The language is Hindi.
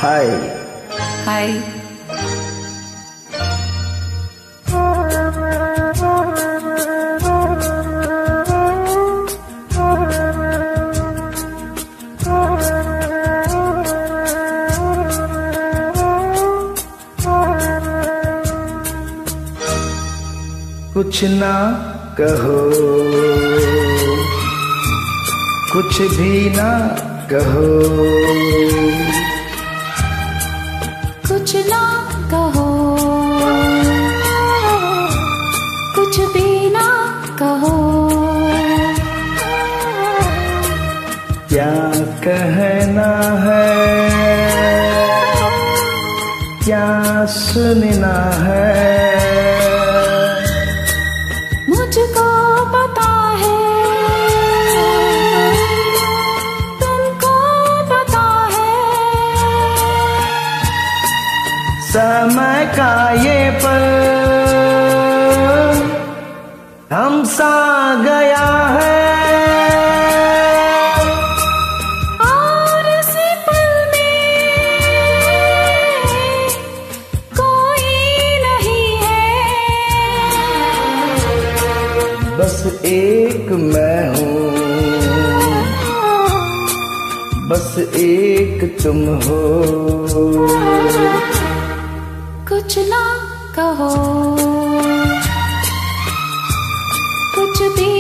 हाय हाय। कुछ ना कहो, कुछ भी ना कहो, कुछ ना कहो, कुछ भी ना कहो। क्या कहना है, क्या सुनना है, मुझको पता है, तुमको पता है। समय का ये पल हमसा गया है, और इसी पल में कोई नहीं है। बस एक मैं हूँ, बस एक तुम हो। कुछ ना कहो, कुछ भी